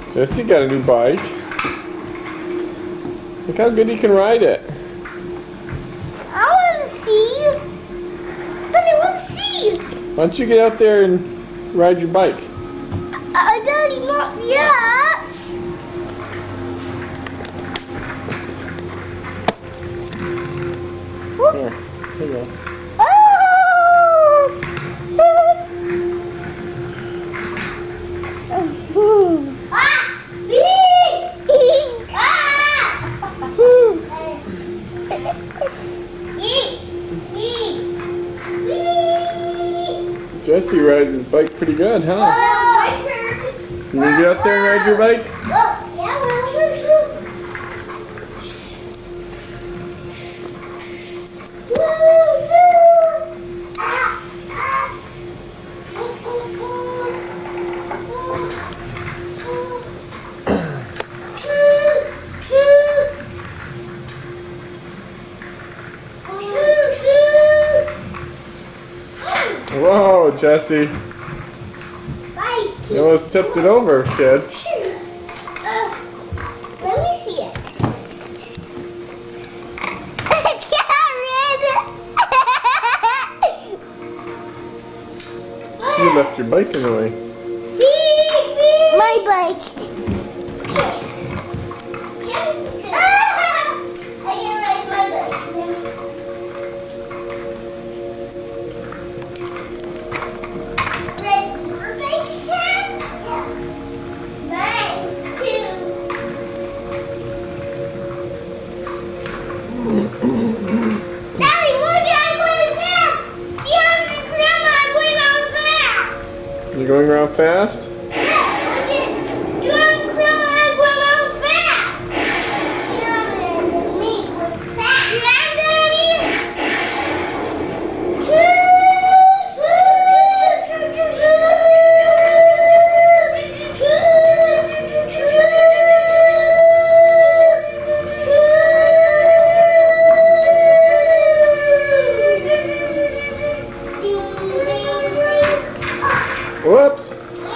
Jesse got a new bike. Look how good he can ride it. I want to see. Daddy, I want to see. Why don't you get out there and ride your bike? Daddy, not yet. Here, here you go. Jesse rides his bike pretty good, huh? You gonna get out there and ride your bike? Whoa, Jesse. You almost tipped it over, kid. Let me see it. You left your bike in the way. My bike. I can ride my bike. Red your bike? Yeah. Mine's too. Daddy, look, I'm going fast. See how I'm grandma, I'm going out fast. You going around fast? Whoops!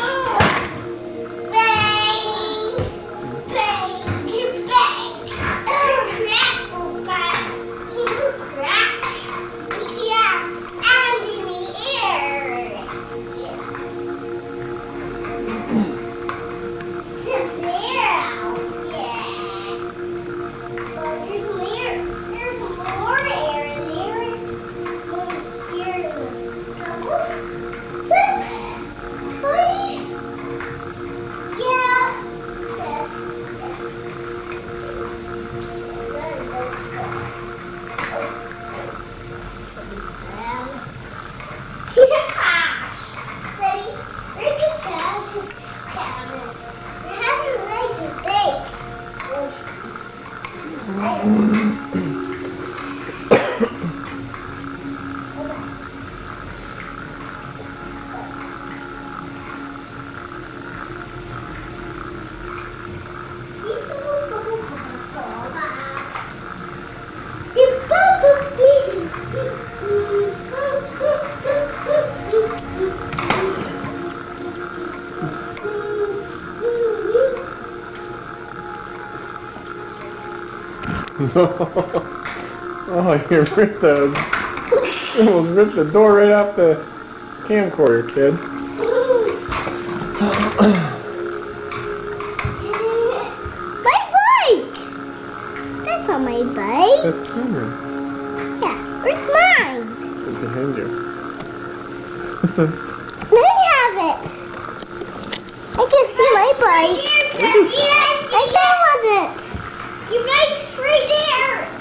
Oh, you ripped you almost ripped the door right off the camcorder, kid. My bike! That's not my bike. That's Cameron. Yeah, where's mine? It's behind you. Let me have it. I can see my bike. I can have it. Your bike's right there.